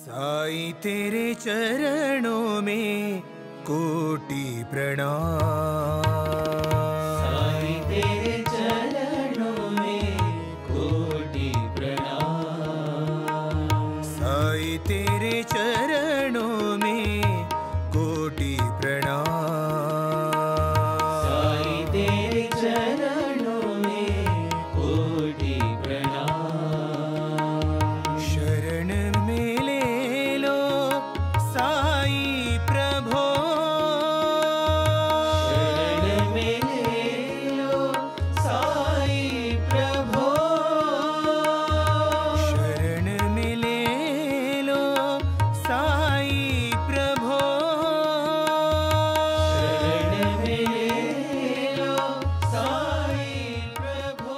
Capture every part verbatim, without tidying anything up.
साईं तेरे चरणों में कोटि प्रणाम। साईं तेरे चरणों में कोटि प्रणाम। साईं तेरे चरणों में कोटि प्रणाम। साईं तेरे चरणों में कोटि प्रणाम। शरण में ले लो साईं प्रभो। शरण में ले लो साईं प्रभो। शरण में ले लो साईं प्रभो। शरण में ले लो साईं प्रभो।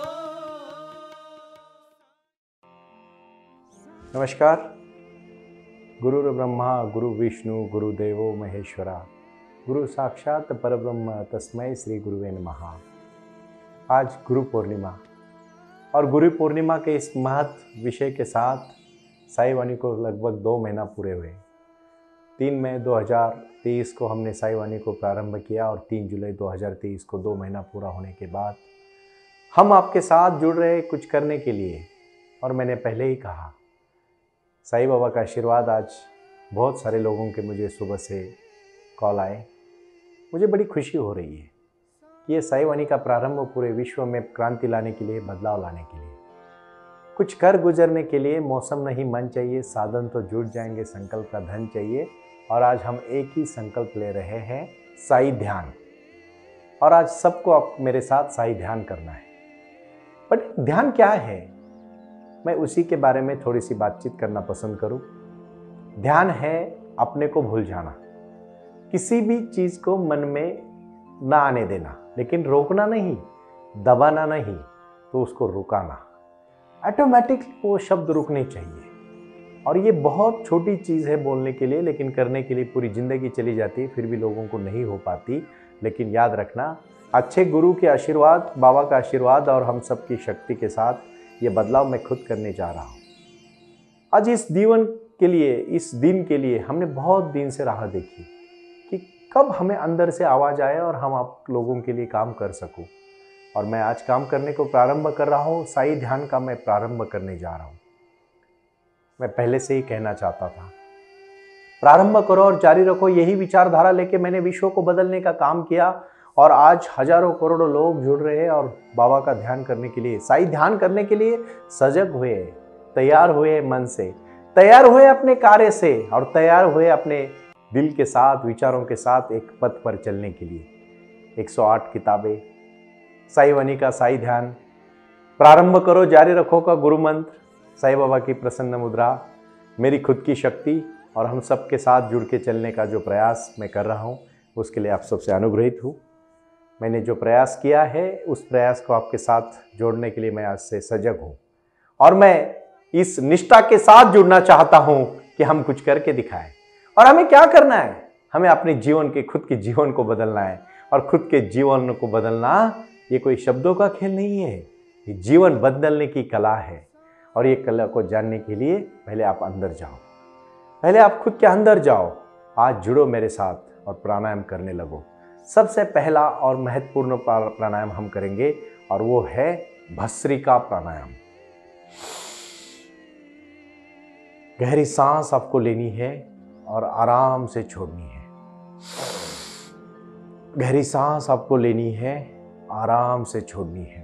नमस्कार। गुरुर् ब्रह्मा गुरु विष्णु गुरुदेवो महेश्वरा, गुरु साक्षात परब्रह्म तस्मै श्री गुरुवे नमः। आज गुरु पूर्णिमा और गुरु पूर्णिमा के इस महत्व विषय के साथ साई वाणी को लगभग दो महीना पूरे हुए। तीन मई दो हज़ार तेईस को हमने साई वाणी को प्रारंभ किया और तीन जुलाई दो हज़ार तेईस को दो महीना पूरा होने के बाद हम आपके साथ जुड़ रहे कुछ करने के लिए। और मैंने पहले ही कहा, साईं बाबा का आशीर्वाद आज बहुत सारे लोगों के मुझे सुबह से कॉल आए। मुझे बड़ी खुशी हो रही है कि ये साईं वाणी का प्रारंभ पूरे विश्व में क्रांति लाने के लिए, बदलाव लाने के लिए, कुछ कर गुजरने के लिए मौसम नहीं मन चाहिए, साधन तो जुट जाएंगे, संकल्प का धन चाहिए। और आज हम एक ही संकल्प ले रहे हैं, साई ध्यान। और आज सबको आप मेरे साथ साई ध्यान करना है। बट ध्यान क्या है, मैं उसी के बारे में थोड़ी सी बातचीत करना पसंद करूं। ध्यान है अपने को भूल जाना, किसी भी चीज़ को मन में ना आने देना, लेकिन रोकना नहीं, दबाना नहीं, तो उसको रुकाना। ऑटोमेटिक वो शब्द रुकने चाहिए। और ये बहुत छोटी चीज़ है बोलने के लिए, लेकिन करने के लिए पूरी ज़िंदगी चली जाती है, फिर भी लोगों को नहीं हो पाती। लेकिन याद रखना, अच्छे गुरु के आशीर्वाद, बाबा का आशीर्वाद और हम सब की शक्ति के साथ ये बदलाव मैं खुद करने जा रहा हूँ। आज इस जीवन के लिए, इस दिन के लिए हमने बहुत दिन से राह देखी कि कब हमें अंदर से आवाज़ आए और हम आप लोगों के लिए काम कर सकूं। और मैं आज काम करने को प्रारंभ कर रहा हूँ। साई ध्यान का मैं प्रारंभ करने जा रहा हूँ। मैं पहले से ही कहना चाहता था, प्रारंभ करो और जारी रखो। यही विचारधारा लेके मैंने विश्व को बदलने का काम किया और आज हजारों करोड़ों लोग जुड़ रहे हैं और बाबा का ध्यान करने के लिए, साई ध्यान करने के लिए सजग हुए, तैयार हुए, मन से तैयार हुए, अपने कार्य से, और तैयार हुए अपने दिल के साथ, विचारों के साथ एक पथ पर चलने के लिए। एक सौ आठ किताबें, साई वाणी का साई ध्यान, प्रारंभ करो जारी रखो का गुरु मंत्र, साई बाबा की प्रसन्न मुद्रा, मेरी खुद की शक्ति और हम सब के साथ जुड़ के चलने का जो प्रयास मैं कर रहा हूँ, उसके लिए आप सबसे अनुग्रहित हूँ। मैंने जो प्रयास किया है उस प्रयास को आपके साथ जोड़ने के लिए मैं आज से सजग हूँ। और मैं इस निष्ठा के साथ जुड़ना चाहता हूँ कि हम कुछ करके दिखाएं। और हमें क्या करना है, हमें अपने जीवन के, खुद के जीवन को बदलना है। और खुद के जीवन को बदलना ये कोई शब्दों का खेल नहीं है, ये जीवन बदलने की कला है। और ये कला को जानने के लिए पहले आप अंदर जाओ, पहले आप खुद के अंदर जाओ। आज जुड़ो मेरे साथ और प्राणायाम करने लगो। सबसे पहला और महत्वपूर्ण प्राणायाम हम करेंगे और वो है भस्त्रिका प्राणायाम। गहरी सांस आपको लेनी है और आराम से छोड़नी है। गहरी सांस आपको लेनी है, आराम से छोड़नी है।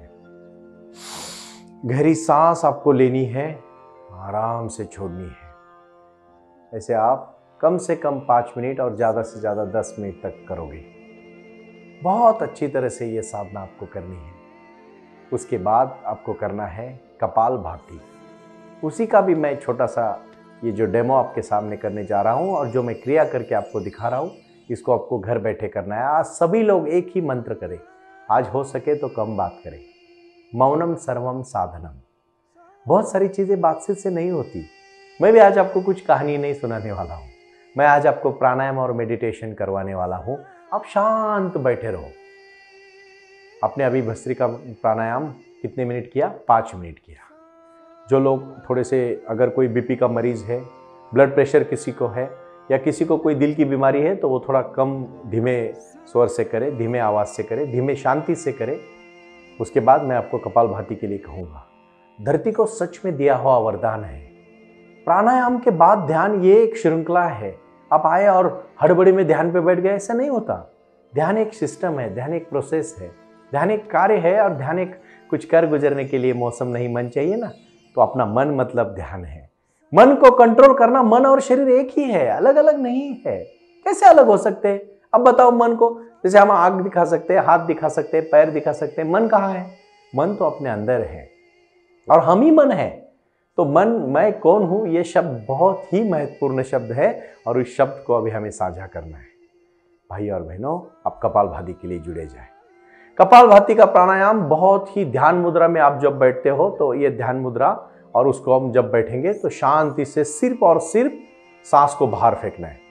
गहरी सांस आपको लेनी है, आराम से छोड़नी है। ऐसे आप कम से कम पाँच मिनट और ज़्यादा से ज़्यादा दस मिनट तक करोगे। बहुत अच्छी तरह से ये साधना आपको करनी है। उसके बाद आपको करना है कपालभाति। उसी का भी मैं छोटा सा ये जो डेमो आपके सामने करने जा रहा हूँ और जो मैं क्रिया करके आपको दिखा रहा हूँ, इसको आपको घर बैठे करना है। आज सभी लोग एक ही मंत्र करें, आज हो सके तो कम बात करें। मौनम सर्वम साधनम। बहुत सारी चीज़ें बातचीत से नहीं होती। मैं भी आज आपको कुछ कहानी नहीं सुनाने वाला हूँ। मैं आज आपको प्राणायाम और मेडिटेशन करवाने वाला हूँ। आप शांत बैठे रहो। आपने अभी भस्त्रिका प्राणायाम कितने मिनट किया? पाँच मिनट किया। जो लोग थोड़े से, अगर कोई बीपी का मरीज़ है ब्लड प्रेशर किसी को है या किसी को कोई दिल की बीमारी है तो वो थोड़ा कम धीमे स्वर से करे, धीमे आवाज़ से करे, धीमे शांति से करे। उसके बाद मैं आपको कपालभाति के लिए कहूँगा। धरती को सच में दिया हुआ वरदान है। प्राणायाम के बाद ध्यान ये एक श्रृंखला है। आप आए और हड़बड़ी में ध्यान पे बैठ गए, ऐसा नहीं होता। ध्यान एक सिस्टम है, ध्यान एक प्रोसेस है, ध्यान एक कार्य है और ध्यान एक कुछ कर गुजरने के लिए मौसम नहीं मन चाहिए ना, तो अपना मन मतलब ध्यान है। मन को कंट्रोल करना, मन और शरीर एक ही है, अलग अलग नहीं है। कैसे अलग हो सकते हैं? अब बताओ मन को, जैसे हम आँख दिखा सकते हैं, हाथ दिखा सकते हैं, पैर दिखा सकते हैं, मन कहाँ है? मन तो अपने अंदर है और हम ही मन है। तो मन, मैं कौन हूँ, ये शब्द बहुत ही महत्वपूर्ण शब्द है और उस शब्द को अभी हमें साझा करना है। भाई और बहनों, आप कपालभाति के लिए जुड़े जाए। कपालभाति का प्राणायाम बहुत ही ध्यान मुद्रा में आप जब बैठते हो तो ये ध्यान मुद्रा, और उसको हम जब बैठेंगे तो शांति से सिर्फ और सिर्फ सांस को बाहर फेंकना है।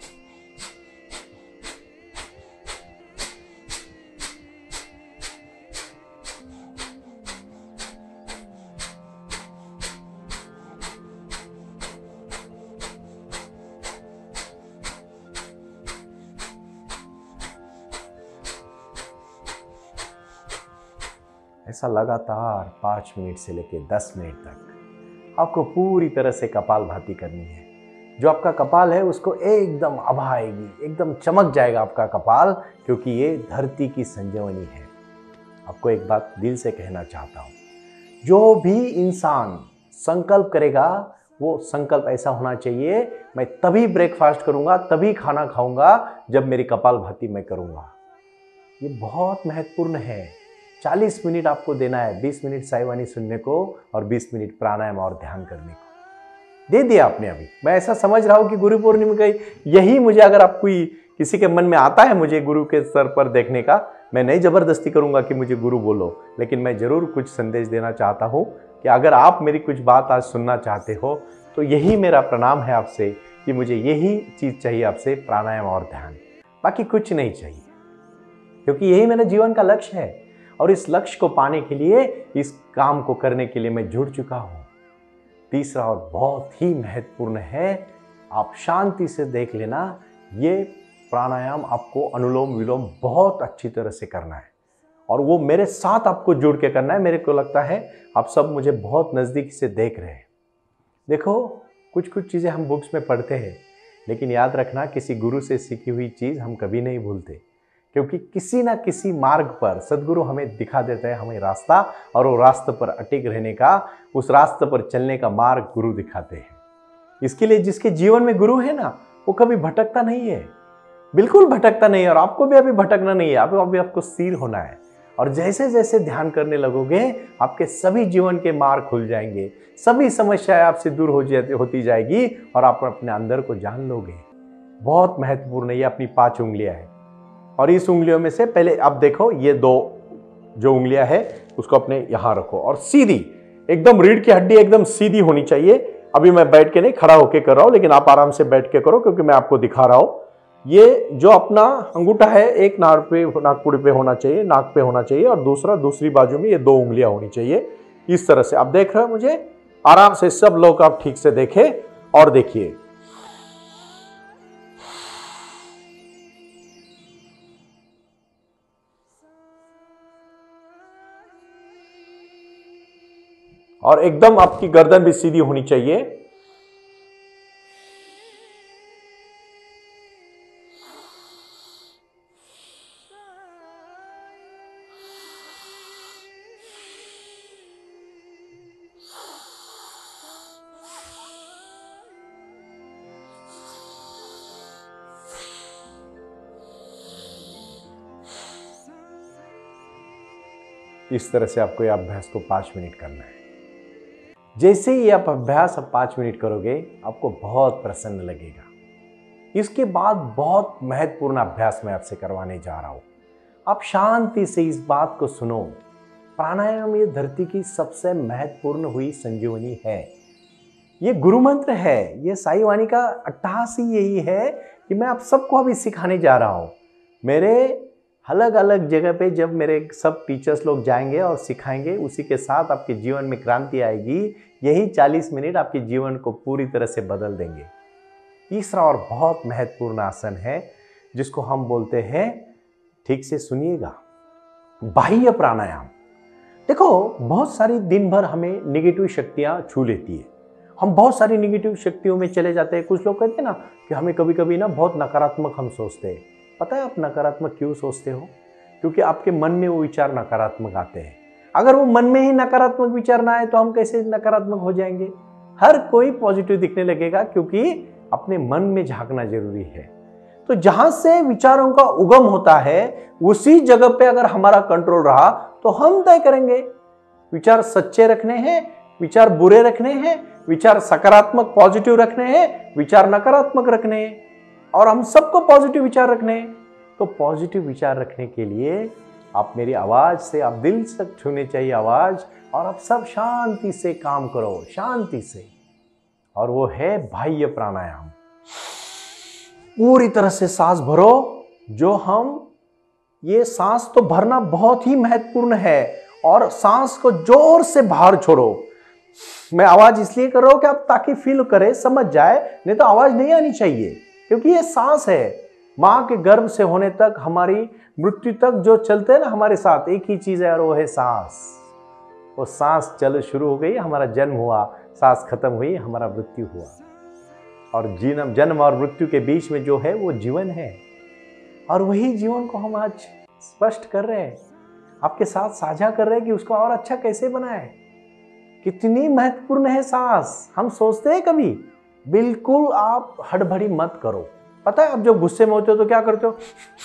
ऐसा लगातार पाँच मिनट से लेकर दस मिनट तक आपको पूरी तरह से कपालभाति करनी है। जो आपका कपाल है उसको एकदम आभा आएगी, एकदम चमक जाएगा आपका कपाल, क्योंकि ये धरती की संजीवनी है। आपको एक बात दिल से कहना चाहता हूँ, जो भी इंसान संकल्प करेगा वो संकल्प ऐसा होना चाहिए, मैं तभी ब्रेकफास्ट करूँगा, तभी खाना खाऊंगा जब मेरी कपालभाति मैं करूँगा। ये बहुत महत्वपूर्ण है। चालीस मिनट आपको देना है, बीस मिनट साईवाणी सुनने को और बीस मिनट प्राणायाम और ध्यान करने को दे दिया आपने। अभी मैं ऐसा समझ रहा हूँ कि गुरु पूर्णिमा का यही मुझे, अगर आप कोई किसी के मन में आता है मुझे गुरु के स्तर पर देखने का, मैं नहीं जबरदस्ती करूँगा कि मुझे गुरु बोलो, लेकिन मैं जरूर कुछ संदेश देना चाहता हूँ कि अगर आप मेरी कुछ बात आज सुनना चाहते हो तो यही मेरा प्रणाम है आपसे कि मुझे यही चीज़ चाहिए आपसे, प्राणायाम और ध्यान, बाकी कुछ नहीं चाहिए, क्योंकि यही मेरा जीवन का लक्ष्य है। और इस लक्ष्य को पाने के लिए, इस काम को करने के लिए मैं जुड़ चुका हूँ। तीसरा और बहुत ही महत्वपूर्ण है, आप शांति से देख लेना, ये प्राणायाम आपको अनुलोम विलोम बहुत अच्छी तरह से करना है और वो मेरे साथ आपको जुड़ के करना है। मेरे को लगता है आप सब मुझे बहुत नज़दीक से देख रहे हैं। देखो, कुछ कुछ चीज़ें हम बुक्स में पढ़ते हैं, लेकिन याद रखना किसी गुरु से सीखी हुई चीज़ हम कभी नहीं भूलते, क्योंकि किसी ना किसी मार्ग पर सदगुरु हमें दिखा देते हैं हमें रास्ता, और वो रास्ते पर अटिक रहने का, उस रास्ते पर चलने का मार्ग गुरु दिखाते हैं। इसके लिए जिसके जीवन में गुरु है ना, वो कभी भटकता नहीं है, बिल्कुल भटकता नहीं है। और आपको भी अभी भटकना नहीं है, अभी अभी आपको स्थिर होना है। और जैसे जैसे ध्यान करने लगोगे आपके सभी जीवन के मार्ग खुल जाएंगे, सभी समस्याएं आपसे दूर हो जाती होती जाएगी और आप अपने अंदर को जान लोगे। बहुत महत्वपूर्ण है। ये अपनी पांच उंगलियां हैं और इस उंगलियों में से पहले आप देखो, ये दो जो उंगलियां है उसको अपने यहाँ रखो और सीधी एकदम रीढ़ की हड्डी एकदम सीधी होनी चाहिए। अभी मैं बैठ के नहीं, खड़ा होके कर रहा हूँ, लेकिन आप आराम से बैठ के करो क्योंकि मैं आपको दिखा रहा हूँ। ये जो अपना अंगूठा है एक नाक पे नाकपुड़ी पे होना चाहिए, नाक पे होना चाहिए, और दूसरा दूसरी बाजू में ये दो उंगलियां होनी चाहिए। इस तरह से आप देख रहे हो मुझे, आराम से सब लोग आप ठीक से देखें और देखिए। और एकदम आपकी गर्दन भी सीधी होनी चाहिए। इस तरह से आपको यह अभ्यास को पाँच मिनट करना है। जैसे ही आप अभ्यास अब पाँच मिनट करोगे आपको बहुत प्रसन्न लगेगा। इसके बाद बहुत महत्वपूर्ण अभ्यास मैं आपसे करवाने जा रहा हूँ। आप शांति से इस बात को सुनो। प्राणायाम ये धरती की सबसे महत्वपूर्ण हुई संजीवनी है। ये गुरु मंत्र है। ये साई वाणी का अट्टहास ही यही है कि मैं आप सबको अभी सिखाने जा रहा हूँ। मेरे अलग अलग जगह पे जब मेरे सब टीचर्स लोग जाएंगे और सिखाएंगे, उसी के साथ आपके जीवन में क्रांति आएगी। यही चालीस मिनट आपके जीवन को पूरी तरह से बदल देंगे। तीसरा और बहुत महत्वपूर्ण आसन है जिसको हम बोलते हैं, ठीक से सुनिएगा, बाह्य प्राणायाम। देखो, बहुत सारी दिन भर हमें निगेटिव शक्तियां छू लेती है, हम बहुत सारी निगेटिव शक्तियों में चले जाते हैं। कुछ लोग कहते हैं ना कि हमें कभी कभी ना बहुत नकारात्मक हम सोचते हैं। पता है आप नकारात्मक क्यों सोचते हो? क्योंकि आपके मन में वो विचार नकारात्मक आते हैं। अगर वो मन में ही नकारात्मक विचार ना आए तो हम कैसे नकारात्मक हो जाएंगे? हर कोई पॉजिटिव दिखने लगेगा, क्योंकि अपने मन में झांकना जरूरी है। तो जहां से विचारों का उगम होता है उसी जगह पे अगर हमारा कंट्रोल रहा तो हम तय करेंगे विचार सच्चे रखने हैं, विचार बुरे रखने हैं, विचार सकारात्मक पॉजिटिव रखने हैं, विचार नकारात्मक रखने हैं, और हम सबको पॉजिटिव विचार रखने हैं। तो पॉजिटिव विचार रखने के लिए आप मेरी आवाज से, आप दिल से छूने चाहिए आवाज, और आप सब शांति से काम करो, शांति से। और वो है बाह्य प्राणायाम। पूरी तरह से सांस भरो। जो हम ये सांस तो भरना बहुत ही महत्वपूर्ण है, और सांस को जोर से बाहर छोड़ो। मैं आवाज इसलिए कर रहा हूं कि आप ताकि फील करें, समझ जाए, नहीं तो आवाज नहीं आनी चाहिए, क्योंकि ये सांस है। मां के गर्भ से होने तक, हमारी मृत्यु तक जो चलते हैं ना हमारे साथ, एक ही चीज है और वो है सांस। वो सांस चल शुरू हो गई, हमारा जन्म हुआ, सांस खत्म हुई, हमारा मृत्यु हुआ। और जीवन, जन्म और मृत्यु के बीच में जो है वो जीवन है, और वही जीवन को हम आज स्पष्ट कर रहे हैं, आपके साथ साझा कर रहे हैं कि उसको और अच्छा कैसे बनाए। कितनी महत्वपूर्ण है सांस, हम सोचते हैं कभी? बिल्कुल आप हड़बड़ी मत करो। पता है आप जब गुस्से में होते हो तो क्या करते हो?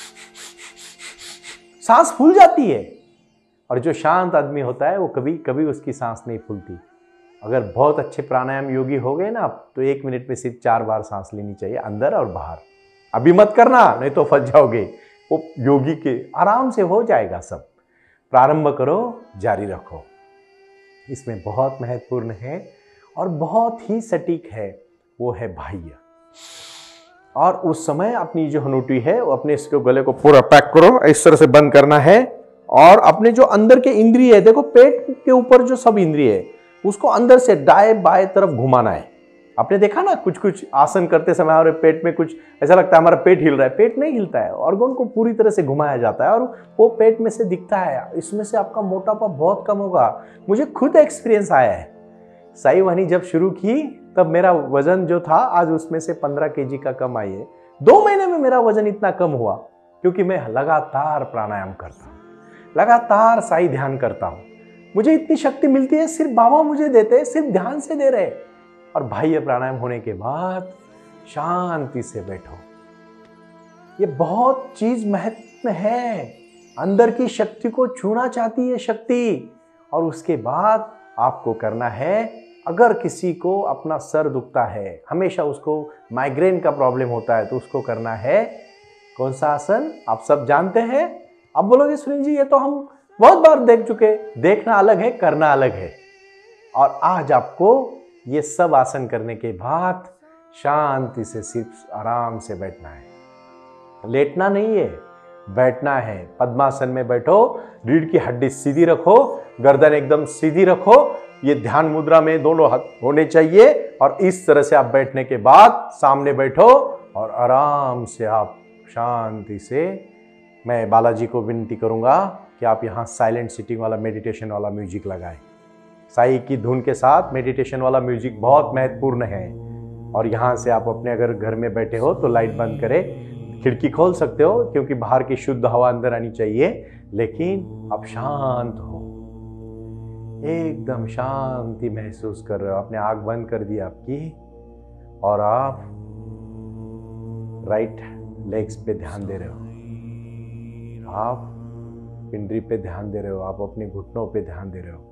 सांस फूल जाती है। और जो शांत आदमी होता है वो कभी कभी उसकी सांस नहीं फूलती। अगर बहुत अच्छे प्राणायाम योगी हो गए ना, तो एक मिनट में सिर्फ चार बार सांस लेनी चाहिए, अंदर और बाहर। अभी मत करना, नहीं तो फंस जाओगे। वो योगी के आराम से हो जाएगा सब। प्रारंभ करो, जारी रखो। इसमें बहुत महत्वपूर्ण है और बहुत ही सटीक है, वो है बाह्य। और उस समय अपनी जो हनूटी है वो अपने इसके गले को पूरा पैक करो, इस तरह से बंद करना है। और अपने जो अंदर के इंद्रिय है, देखो पेट के ऊपर जो सब इंद्रिय है उसको अंदर से दाएं बाएं तरफ घुमाना है। आपने देखा ना कुछ कुछ आसन करते समय हमारे पेट में कुछ ऐसा लगता है हमारा पेट हिल रहा है। पेट नहीं हिलता है, ऑर्गन को पूरी तरह से घुमाया जाता है और वो पेट में से दिखता है। इसमें से आपका मोटापा बहुत कम होगा। मुझे खुद एक्सपीरियंस आया है। साई वाणी जब शुरू की तब मेरा वजन जो था आज उसमें से पंद्रह केजी का कम आई है। दो महीने में मेरा वजन इतना कम हुआ क्योंकि मैं लगातार प्राणायाम करता हूँ, लगातार साई ध्यान करता हूँ। मुझे इतनी शक्ति मिलती है, सिर्फ बाबा मुझे देते हैं, सिर्फ ध्यान से दे रहे। और बाह्य प्राणायाम होने के बाद शांति से बैठो। ये बहुत चीज महत्व है। अंदर की शक्ति को छूना चाहती है शक्ति। और उसके बाद आपको करना है, अगर किसी को अपना सर दुखता है, हमेशा उसको माइग्रेन का प्रॉब्लम होता है, तो उसको करना है कौन सा आसन आप सब जानते हैं। अब बोलोगे सुनील जी ये तो हम बहुत बार देख चुके। देखना अलग है, करना अलग है। और आज आपको ये सब आसन करने के बाद शांति से सिर्फ आराम से बैठना है। लेटना नहीं है, बैठना है। पद्मासन में बैठो, रीढ़ की हड्डी सीधी रखो, गर्दन एकदम सीधी रखो। ये ध्यान मुद्रा में दोनों हाथ होने चाहिए। और इस तरह से आप बैठने के बाद सामने बैठो और आराम से आप शांति से, मैं बालाजी को विनती करूंगा कि आप यहाँ साइलेंट सिटिंग वाला मेडिटेशन वाला म्यूजिक लगाएं। साई की धुन के साथ मेडिटेशन वाला म्यूजिक बहुत महत्वपूर्ण है। और यहाँ से आप अपने अगर घर में बैठे हो तो लाइट बंद करें, खिड़की खोल सकते हो क्योंकि बाहर की शुद्ध हवा अंदर आनी चाहिए, लेकिन आप शांत हो, एकदम शांति महसूस कर रहे हो। आपने आंख बंद कर दी आपकी, और आप राइट लेग्स पे ध्यान दे रहे हो, आप पिंडली पे ध्यान दे रहे हो, आप अपने घुटनों पे ध्यान दे रहे हो,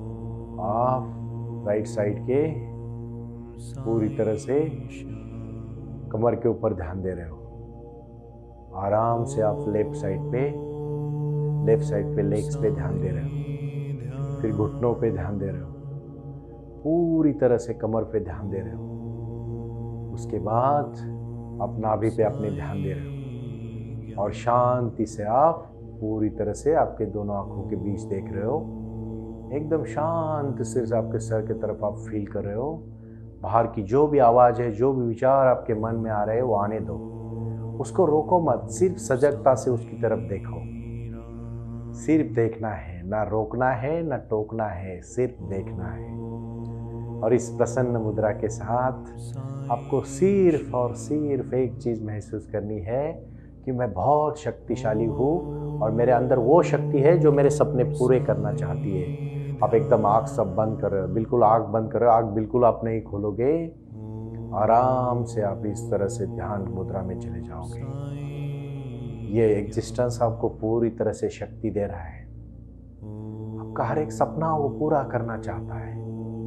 आप राइट साइड के पूरी तरह से कमर के ऊपर ध्यान दे रहे हो। आराम से आप लेफ्ट साइड पे लेफ्ट साइड पे लेग्स पे ध्यान दे रहे हो, फिर घुटनों पे ध्यान दे रहे हो, पूरी तरह से कमर पे ध्यान दे रहे हो। उसके बाद आप नाभि पे अपने ध्यान दे रहे हो और शांति से आप पूरी तरह से आपके दोनों आंखों के बीच देख रहे हो। एकदम शांत से आपके सर की तरफ आप फील कर रहे हो बाहर की जो भी आवाज़ है, जो भी विचार आपके मन में आ रहे हैं वो आने दो, उसको रोको मत, सिर्फ सजगता से उसकी तरफ देखो। सिर्फ देखना है, ना रोकना है ना टोकना है, सिर्फ देखना है। और इस प्रसन्न मुद्रा के साथ आपको सिर्फ और सिर्फ एक चीज़ महसूस करनी है कि मैं बहुत शक्तिशाली हूँ और मेरे अंदर वो शक्ति है जो मेरे सपने पूरे करना चाहती है। आप एकदम आँख सब बंद करो, बिल्कुल आँख बंद करो, आँख बिल्कुल आप नहीं खोलोगे, आराम से आप इस तरह से ध्यान मुद्रा में चले जाओगे। ये एग्जिस्टेंस आपको पूरी तरह से शक्ति दे रहा है। आपका हर एक सपना वो पूरा करना चाहता है।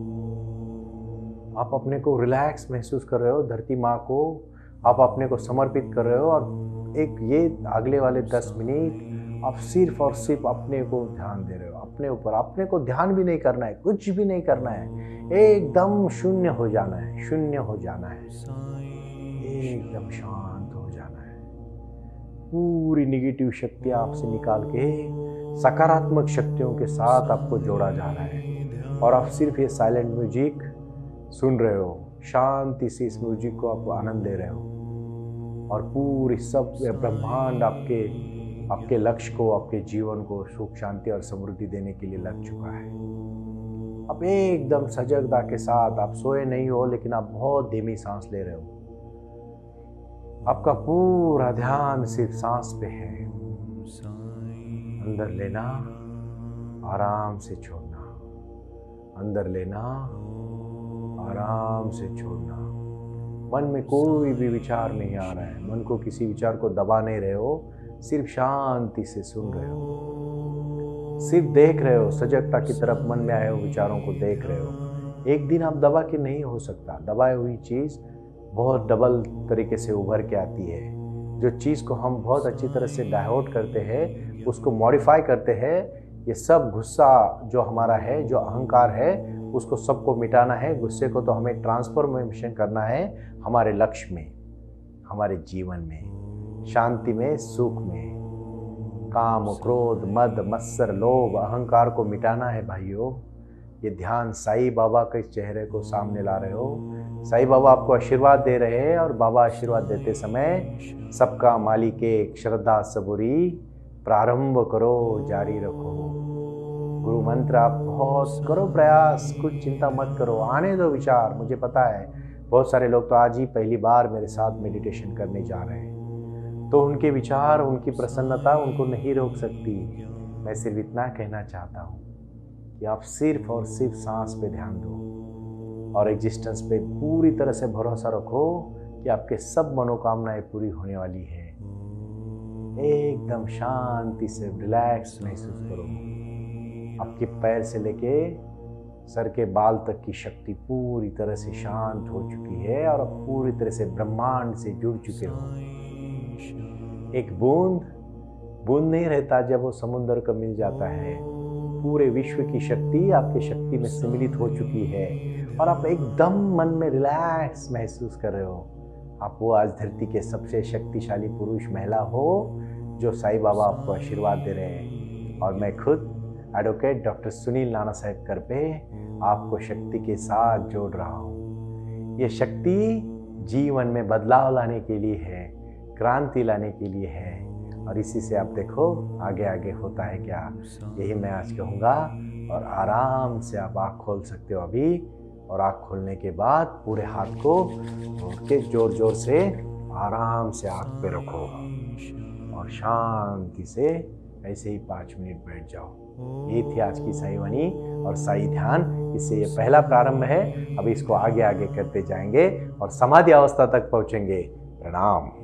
आप अपने को रिलैक्स महसूस कर रहे हो, धरती माँ को आप अपने को समर्पित कर रहे हो और एक ये अगले वाले दस मिनट आप सिर्फ और सिर्फ अपने को ध्यान दे रहे हो, अपने ऊपर। अपने को ध्यान भी नहीं करना है, कुछ भी नहीं करना है, एकदम शून्य हो जाना है, शून्य हो जाना है, एकदम शांत हो जाना है। पूरी निगेटिव शक्ति आपसे निकाल के सकारात्मक शक्तियों के साथ आपको जोड़ा जा रहा है और आप सिर्फ ये साइलेंट म्यूजिक सुन रहे हो, शांति से इस म्यूजिक को आप आनंद ले रहे हो और पूरी सब ब्रह्मांड आपके आपके लक्ष्य को, आपके जीवन को सुख शांति और समृद्धि देने के लिए लग चुका है। अब एकदम सजगता के साथ, आप सोए नहीं हो लेकिन आप बहुत धीमी सांस ले रहे हो। आपका पूरा ध्यान सिर्फ सांस पे है। अंदर लेना, आराम से छोड़ना, अंदर लेना, आराम से छोड़ना। मन में कोई भी विचार नहीं आ रहा है, मन को किसी विचार को दबा नहीं रहे हो, सिर्फ शांति से सुन रहे हो, सिर्फ देख रहे हो, सजगता की तरफ मन में आए हो विचारों को देख रहे हो। एक दिन आप दबा के नहीं हो सकता, दबाई हुई चीज़ बहुत डबल तरीके से उभर के आती है। जो चीज़ को हम बहुत अच्छी तरह से डाइवर्ट करते हैं, उसको मॉडिफाई करते हैं, ये सब गुस्सा जो हमारा है, जो अहंकार है, उसको सबको मिटाना है। गुस्से को तो हमें ट्रांसफॉर्मेशन करना है हमारे लक्ष्य में, हमारे जीवन में, शांति में, सुख में। काम, क्रोध, मद, मत्सर, लोभ, अहंकार को मिटाना है भाइयों। ये ध्यान साईं बाबा के चेहरे को सामने ला रहे हो। साईं बाबा आपको आशीर्वाद दे रहे हैं और बाबा आशीर्वाद देते समय सबका मालिक एक, श्रद्धा सबूरी, प्रारंभ करो, जारी रखो। गुरु मंत्र आप बहुत करो प्रयास, कुछ चिंता मत करो, आने दो विचार। मुझे पता है बहुत सारे लोग तो आज ही पहली बार मेरे साथ मेडिटेशन करने जा रहे हैं, तो उनके विचार, उनकी प्रसन्नता उनको नहीं रोक सकती। मैं सिर्फ इतना कहना चाहता हूँ कि आप सिर्फ और सिर्फ सांस पे ध्यान दो और एग्जिस्टेंस पे पूरी तरह से भरोसा रखो कि आपके सब मनोकामनाएं पूरी होने वाली है। एकदम शांति से रिलैक्स महसूस करो। आपके पैर से लेके सर के बाल तक की शक्ति पूरी तरह से शांत हो चुकी है और आप पूरी तरह से ब्रह्मांड से जुड़ चुके हो। एक बूंद बूंद नहीं रहता जब वो समुद्र को मिल जाता है। पूरे विश्व की शक्ति आपकी शक्ति में सम्मिलित हो चुकी है और आप एकदम मन में रिलैक्स महसूस कर रहे हो। आप वो आज धरती के सबसे शक्तिशाली पुरुष महिला हो जो साईं बाबा आपको आशीर्वाद दे रहे हैं। और मैं खुद एडवोकेट डॉक्टर सुनील नाना साहेब करपे आपको शक्ति के साथ जोड़ रहा हूँ। ये शक्ति जीवन में बदलाव लाने के लिए है, क्रांति लाने के लिए है और इसी से आप देखो आगे आगे होता है क्या, यही मैं आज कहूँगा। और आराम से आप आँख खोल सकते हो अभी, और आँख खोलने के बाद पूरे हाथ को जोड़ के जोर जोर से आराम से आँख पे रखो और शांति से ऐसे ही पाँच मिनट बैठ जाओ। ये थी आज की साई वाणी और साई ध्यान। इससे ये पहला प्रारंभ है, अभी इसको आगे आगे करते जाएंगे और समाधि अवस्था तक पहुँचेंगे। प्रणाम।